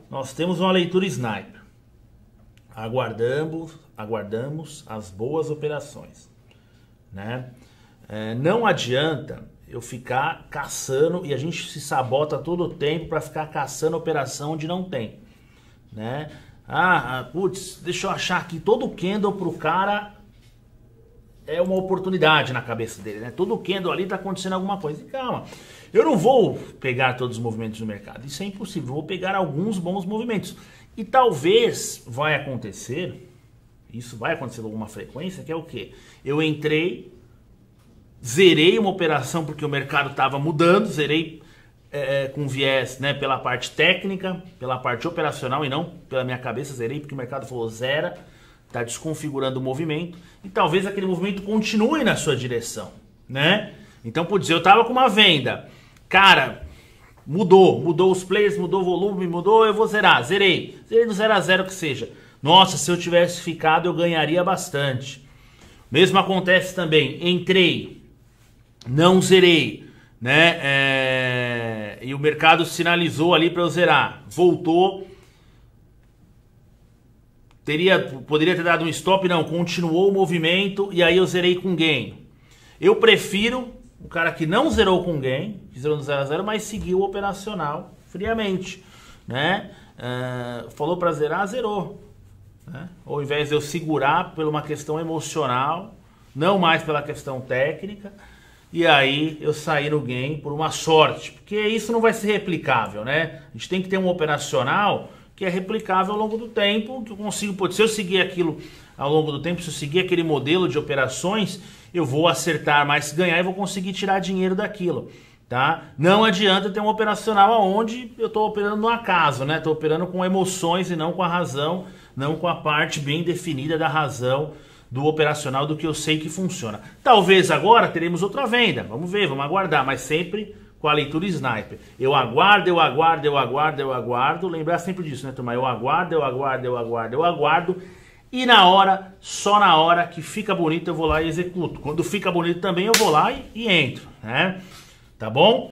nós temos uma leitura sniper. Aguardamos as boas operações, né? Não adianta eu ficar caçando e a gente se sabota todo o tempo para ficar caçando operação onde não tem, né? Putz, deixa eu achar aqui, todo candle pro cara é uma oportunidade na cabeça dele, né? Todo candle ali tá acontecendo alguma coisa. E calma, eu não vou pegar todos os movimentos do mercado, isso é impossível, eu vou pegar alguns bons movimentos. E talvez vai acontecer, isso vai acontecer com alguma frequência, que é o quê? Eu entrei, zerei uma operação porque o mercado estava mudando, zerei com viés, né, pela parte técnica, pela parte operacional e não pela minha cabeça, zerei porque o mercado falou zera, está desconfigurando o movimento e talvez aquele movimento continue na sua direção, né? Então, putz, eu estava com uma venda, cara, mudou os players, mudou o volume, eu vou zerar, zerei do 0 a 0 que seja. Nossa, se eu tivesse ficado eu ganharia bastante. Mesmo acontece também, entrei, não zerei, né? E o mercado sinalizou ali para eu zerar, voltou, poderia ter dado um stop, não, continuou o movimento e aí eu zerei com gain. Eu prefiro o cara que não zerou com gain, que zerou no 0 a 0, mas seguiu o operacional friamente, né? Falou para zerar, zerou, né? Ao invés de eu segurar por uma questão emocional, não mais pela questão técnica, e aí eu saí no gain por uma sorte, porque isso não vai ser replicável, né? A gente tem que ter um operacional que é replicável ao longo do tempo, que eu consigo, se eu seguir aquilo ao longo do tempo, se eu seguir aquele modelo de operações, eu vou acertar mais, ganhar e vou conseguir tirar dinheiro daquilo, tá? Não adianta ter um operacional onde eu estou operando no acaso, né? Estou operando com emoções e não com a razão, não com a parte bem definida da razão do operacional, do que eu sei que funciona. Talvez agora teremos outra venda, vamos ver, vamos aguardar, mas sempre com a leitura sniper. Eu aguardo, lembrar sempre disso, né, turma? Eu aguardo, e na hora, só na hora que fica bonito eu vou lá e executo. Quando fica bonito também eu vou lá e entro, né? Tá bom?